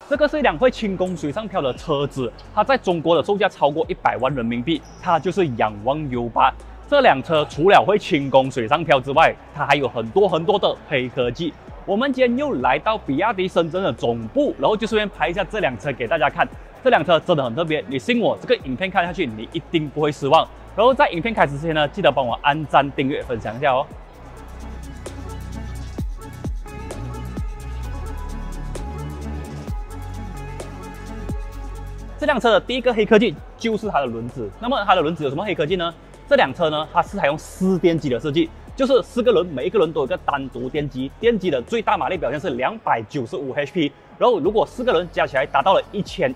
这个是一辆会轻功水上漂的车子，它在中国的售价超过100万人民币，它就是仰望 U8。这辆车除了会轻功水上漂之外，它还有很多的黑科技。我们今天又来到比亚迪深圳的总部，然后就顺便拍一下这辆车给大家看。这辆车真的很特别，你信我，这个影片看下去你一定不会失望。然后在影片开始之前呢，记得帮我按赞、订阅、分享一下哦。这辆车的第一个黑科技就是它的轮子。那么它的轮子有什么黑科技呢？这辆车呢，它是采用4电机的设计，就是4个轮，每一个轮都有一个单独电机。电机的最大马力表现是295 HP， 然后如果4个轮加起来达到了1197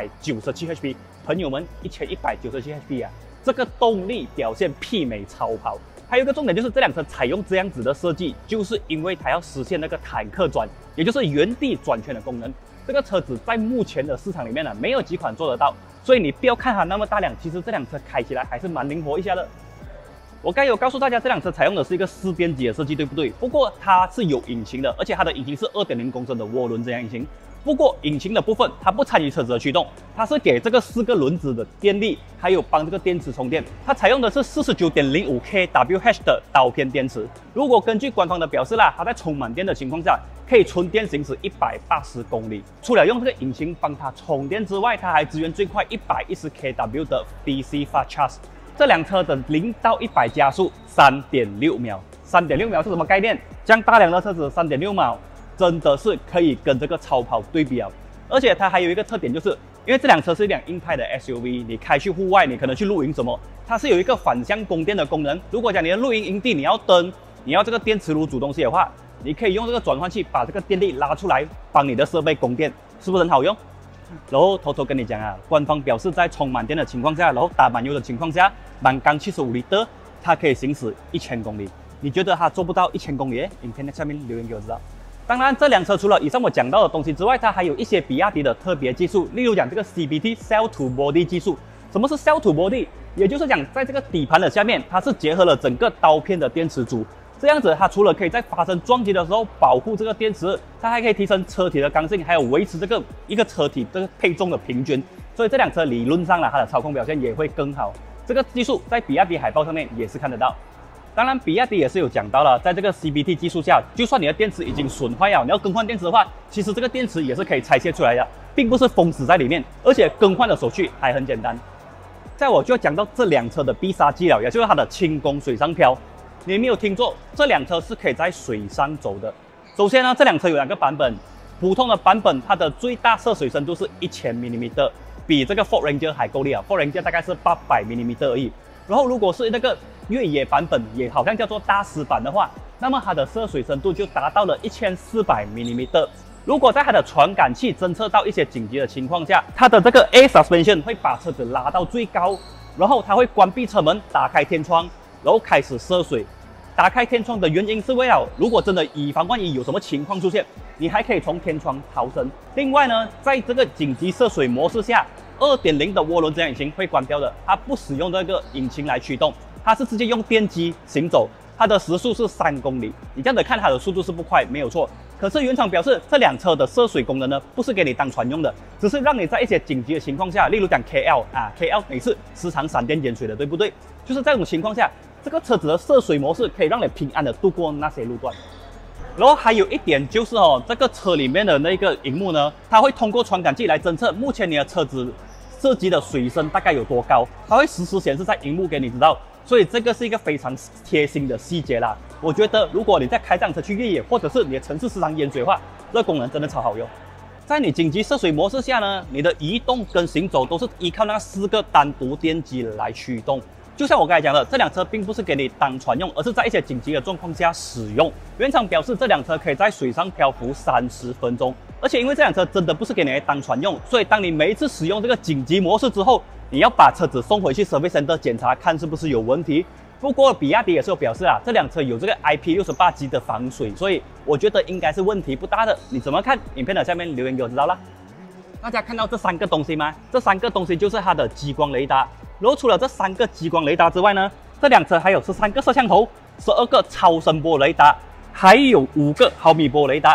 HP， 朋友们1197 HP 啊，这个动力表现媲美超跑。还有一个重点就是这辆车采用这样子的设计，就是因为它要实现那个坦克转，也就是原地转圈的功能。这个车子在目前的市场里面呢，没有几款做得到，所以你不要看它那么大辆，其实这辆车开起来还是蛮灵活一下的。我刚有告诉大家，这辆车采用的是一个4电机的设计，对不对？不过它是有引擎的，而且它的引擎是2.0公升的涡轮增压引擎。不过引擎的部分它不参与车子的驱动，它是给这个4个轮子的电力，还有帮这个电池充电。它采用的是 49.05 kWh 的刀片电池。如果根据官方的表示啦，它在充满电的情况下，可以纯电行驶180公里。除了用这个引擎帮它充电之外，它还支援最快110 kW 的 DC Fast Charge。这辆车的0到100加速3.6秒，3.6秒是什么概念？这样大辆的车子3.6秒。真的是可以跟这个超跑对比啊！而且它还有一个特点，就是因为这辆车是一辆硬派的 SUV， 你开去户外，你可能去露营什么，它是有一个反向供电的功能。如果讲你的露营营地你要灯，你要这个电磁炉煮东西的话，你可以用这个转换器把这个电力拉出来，帮你的设备供电，是不是很好用？然后偷偷跟你讲啊，官方表示在充满电的情况下，然后打满油的情况下，满缸75リットル，它可以行驶1000公里。你觉得它做不到1000公里？影片的下面留言给我知道。当然，这辆车除了以上我讲到的东西之外，它还有一些比亚迪的特别技术，例如讲这个 CBT Cell to Body 技术。什么是 Cell to Body？ 也就是讲，在这个底盘的下面，它是结合了整个刀片的电池组，这样子它除了可以在发生撞击的时候保护这个电池，它还可以提升车体的刚性，还有维持这个一个车体这个配重的平均。所以这辆车理论上它的操控表现也会更好。这个技术在比亚迪海报上面也是看得到。当然，比亚迪也是有讲到了，在这个 CBT 技术下，就算你的电池已经损坏了，你要更换电池的话，其实这个电池也是可以拆卸出来的，并不是封死在里面，而且更换的手续还很简单。再我就要讲到这辆车的必杀技了，也就是它的轻功水上漂。你没有听错，这辆车是可以在水上走的。首先呢，这辆车有2个版本，普通的版本它的最大涉水深度是1000 mm， 比这个 Ford Ranger 还够力啊 ，Ford Ranger 大概是800 mm 而已。然后如果是那个越野版本，也好像叫做大师版的话，那么它的涉水深度就达到了1400 mm。如果在它的传感器侦测到一些紧急的情况下，它的这个 A suspension 会把车子拉到最高，然后它会关闭车门，打开天窗，然后开始涉水。打开天窗的原因是为了，如果真的以防万一有什么情况出现，你还可以从天窗逃生。另外呢，在这个紧急涉水模式下，2.0的涡轮增压引擎会关掉的，它不使用这个引擎来驱动，它是直接用电机行走，它的时速是3公里。你这样子看它的速度是不快，没有错。可是原厂表示，这辆车的涉水功能呢，不是给你当船用的，只是让你在一些紧急的情况下，例如讲 KL 每次时常闪电淹水的，对不对？就是在这种情况下，这个车子的涉水模式可以让你平安的度过那些路段。然后还有一点就是这个车里面的那个荧幕呢，它会通过传感器来侦测目前你的车子涉及的水深大概有多高，它会实时显示在荧幕给你知道，所以这个是一个非常贴心的细节啦。我觉得如果你在开这辆车去越野，或者是你的城市时常淹水的话，这个功能真的超好用。在你紧急涉水模式下呢，你的移动跟行走都是依靠那4个单独电机来驱动。就像我刚才讲的，这辆车并不是给你当船用，而是在一些紧急的状况下使用。原厂表示这辆车可以在水上漂浮30分钟，而且因为这辆车真的不是给你当船用，所以当你每一次使用这个紧急模式之后，你要把车子送回去 service center 检查，看是不是有问题。不过比亚迪也是有表示这辆车有这个 IP68 级的防水，所以我觉得应该是问题不大的。你怎么看？影片的下面留言给我知道啦。大家看到这3个东西吗？这3个东西就是它的激光雷达。然后除了这3个激光雷达之外呢，这辆车还有13个摄像头，12个超声波雷达，还有5个毫米波雷达。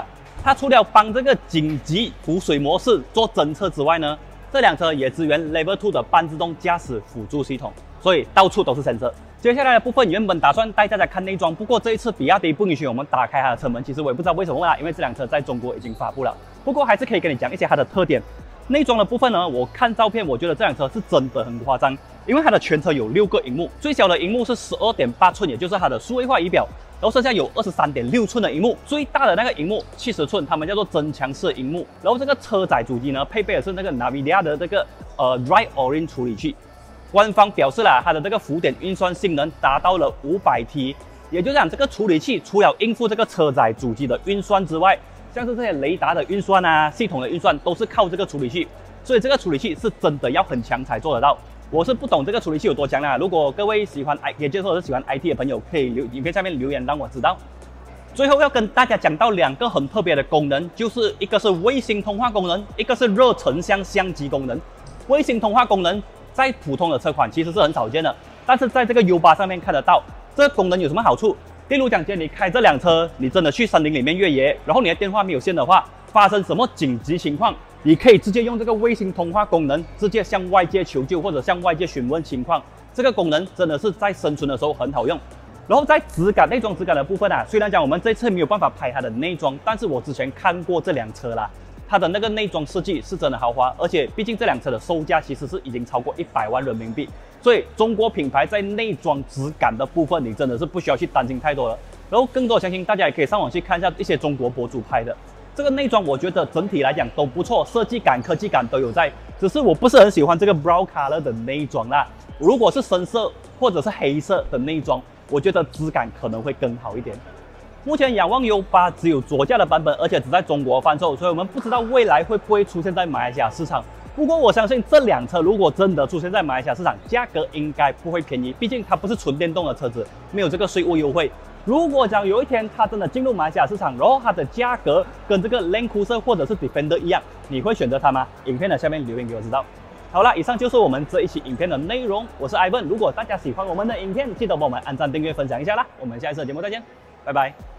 它除了帮这个紧急浮水模式做侦测之外呢，这辆车也支援 Level 2的半自动驾驶辅助系统，所以到处都是 sensor。接下来的部分原本打算带大家看内装，不过这一次比亚迪不允许我们打开它的车门，其实我也不知道为什么啦，因为这辆车在中国已经发布了。不过还是可以跟你讲一些它的特点。内装的部分呢，我看照片，我觉得这辆车是真的很夸张，因为它的全车有6个荧幕，最小的荧幕是12.8寸，也就是它的数位化仪表，然后剩下有23.6寸的荧幕，最大的那个荧幕70寸，他们叫做增强式荧幕。然后这个车载主机呢，配备的是那个 NVIDIA 的这个Ride Orin 处理器。官方表示啦，它的这个浮点运算性能达到了500T， 也就是讲这个处理器除了应付这个车载主机的运算之外，像是这些雷达的运算啊、系统的运算都是靠这个处理器，所以这个处理器是真的要很强才做得到。我是不懂这个处理器有多强啦，如果各位喜欢也就是说是喜欢 IT 的朋友，可以影片下面留言让我知道。最后要跟大家讲到2个很特别的功能，就是一个是卫星通话功能，一个是热成像相机功能。卫星通话功能在普通的车款其实是很少见的，但是在这个 U8 上面看得到。这个功能有什么好处？例如讲，你开这辆车，你真的去森林里面越野，然后你的电话没有线的话，发生什么紧急情况，你可以直接用这个卫星通话功能，直接向外界求救或者向外界询问情况。这个功能真的是在生存的时候很好用。然后在质感、内装质感的部分啊，虽然讲我们这次没有办法拍它的内装，但是我之前看过这辆车啦。它的那个内装设计是真的豪华，而且毕竟这辆车的售价其实是已经超过100万人民币，所以中国品牌在内装质感的部分，你真的是不需要去担心太多了。然后更多相信大家也可以上网去看一下一些中国博主拍的这个内装，我觉得整体来讲都不错，设计感、科技感都有在，只是我不是很喜欢这个 brown color 的内装啦。如果是深色或者是黑色的内装，我觉得质感可能会更好一点。目前仰望 U8 只有左驾的版本，而且只在中国贩售，所以我们不知道未来会不会出现在马来西亚市场。不过我相信这辆车如果真的出现在马来西亚市场，价格应该不会便宜，毕竟它不是纯电动的车子，没有这个税务优惠。如果讲有一天它真的进入马来西亚市场，然后它的价格跟这个 Land Cruiser 或者是 Defender 一样，你会选择它吗？影片的下面留言给我知道。好了，以上就是我们这一期影片的内容，我是 Ivan。如果大家喜欢我们的影片，记得帮我们按赞、订阅、分享一下啦。我们下一次的节目再见，拜拜。